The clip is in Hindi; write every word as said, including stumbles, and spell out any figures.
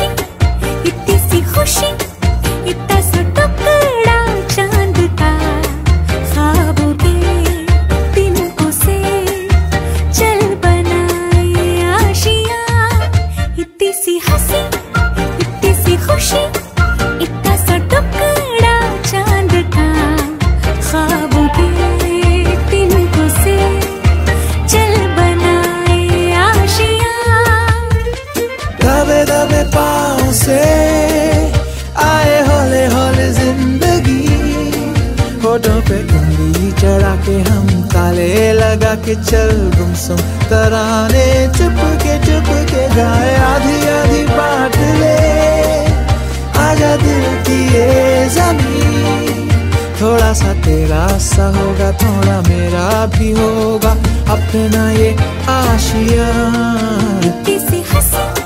हंसी, इतनी सी खुशी, इतना सा टुकड़ा चांद का, ख्वाबों के तिनकों से चल बनाए आशियां। इतनी सी हंसी, इतनी सी खुशी, इतना सा टुकड़ा चांद का, ख्वाबों के तिनकों से चल बनाए आशियां। दबे दबे पाँव से आए हौले हौले जिंदगी, होठों पे उंगली चढ़ा के हम ताले लगा के चल गुमसुम तराने चुप के चुप के गाए। आधी आधी बात ले आजा दिल की ये ज़मीं, थोड़ा सा तेरा सा होगा, थोड़ा मेरा भी होगा अपना ये आशियाँ। इतनी सी हंसी,